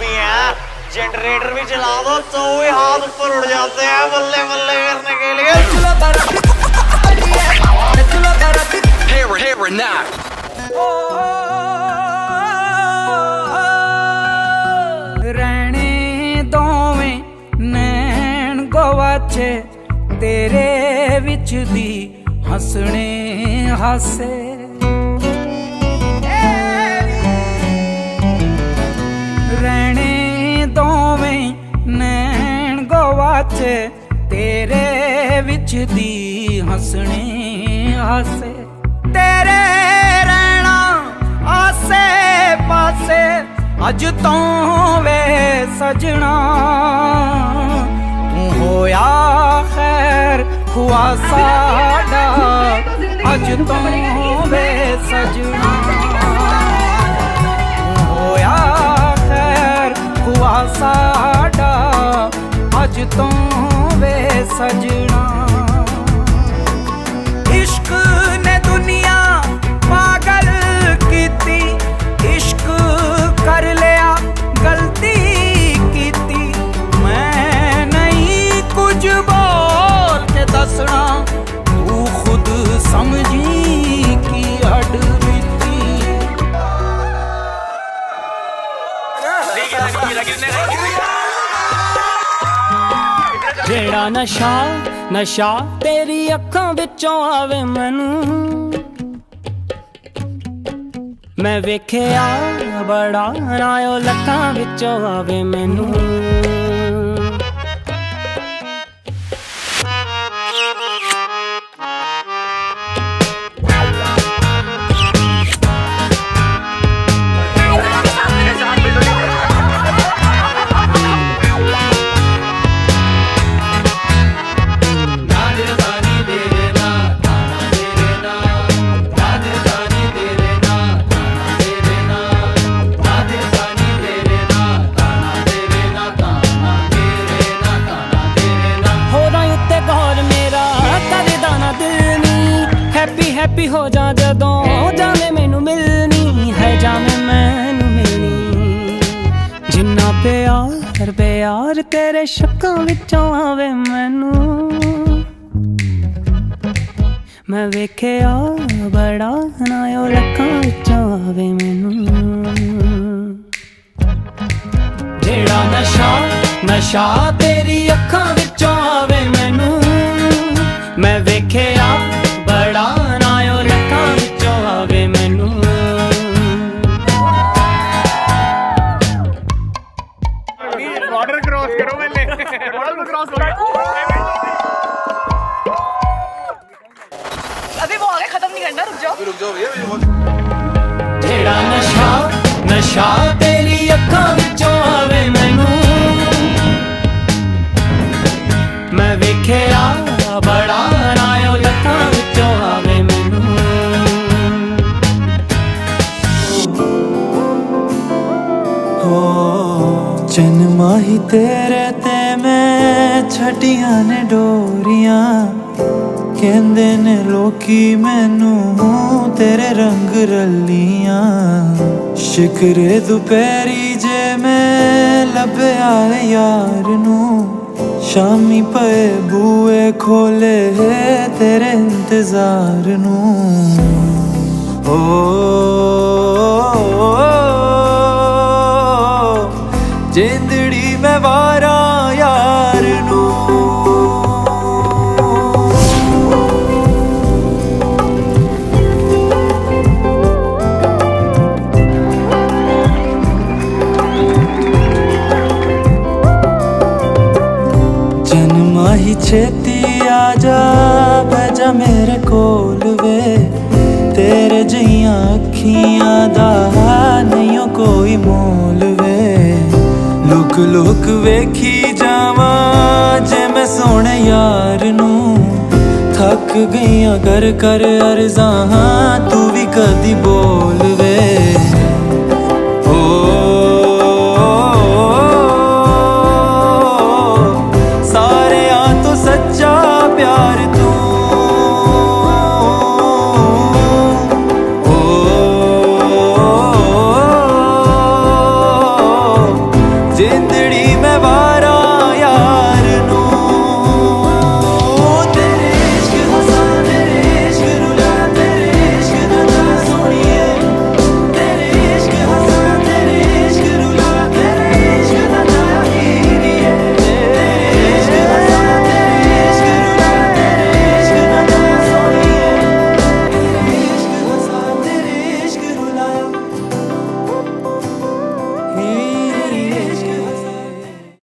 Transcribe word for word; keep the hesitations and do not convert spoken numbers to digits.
पंजाबी हैं, जनरेटर भी चला दो तो भी हाथ ऊपर उड़ जाते हैं बल्ले बल्ले करने के लिए। रहने दोवें नैन गवाचे तेरे विच दी हंसने हासे, रहने दोवें नैन गवाचे तेरे विच दी हंसने हासे, तेरे रहना आसे पासे अज तो वे सजना, तू होया खैर हुआ साडा अज तो वे सजना, तू होया खैर हुआ साडा अज तो वे सजना। इश्क ने दुनिया पागल कीती, इश्क कर लिया गलती कीती, मैं नहीं कुछ बोल के दसना, तू खुद समझी की हड बीती। जेड़ा नशा नशा तेरी अखां विचों आवे मैनू, मैं वेख्या बड़ा नायो लखां विचों आवे मैनू। हैप्पी हो जा जदों जावे मैनू मिलनी है, जावे मैनू मिलनी, जिन्ना प्यार प्यार तेरे शक्कां विचों आवे मैनू, मैं वेख्या बड़ा नायो लखां विचों आवे मैनू। जेड़ा नशा नशा तेरी अखां विचों आवे मैनू, मैं वेख्या बड़ा नायो लखां विचों आवे मैनू। बॉर्डर क्रॉस करो पहले, बॉर्डर क्रॉस करो। अभी वो आगे खत्म नहीं करना, रुक जाओ रुक जाओ भैया। जेड़ा नशा नशा तेरी अखां विचों आवे मैनू, मैं वेख्या बड़ा नायो लखां विचों आवे मैनू। हो चन माही तेरे ते मैं छटियां ने डोरियां, कहंदे ने लोकी मैनू तेरे रंग रलियां, शिकरे दुपहरी जे मैं लभया यार नू, शामी पे बुए खोले तेरे इंतजार नू। ओ जिंदड़ी में वारा यार नू, माही छेती आजा बैजा मेरे कोल वे, तेरे जियां अखियां दा नहीं कोई मोल वे, लुक लुक वेखी जावा जे मैं सोने यार नू, थक गईयां कर कर अर्ज़ां तू भी कदी बोल वे।